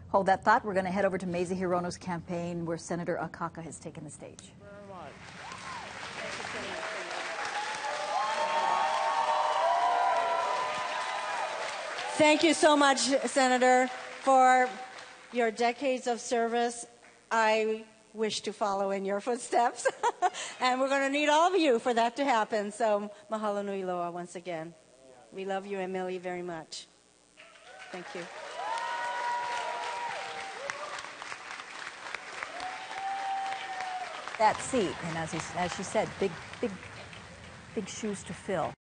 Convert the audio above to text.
Hold that thought. We're going to head over to Mazie Hirono's campaign where Senator Akaka has taken the stage. Thank you so much, Senator, for your decades of service. I wish to follow in your footsteps, and we're going to need all of you for that to happen. So, mahalo nui loa once again. We love you and Millie very much. Thank you. That seat, and as she said, big shoes to fill.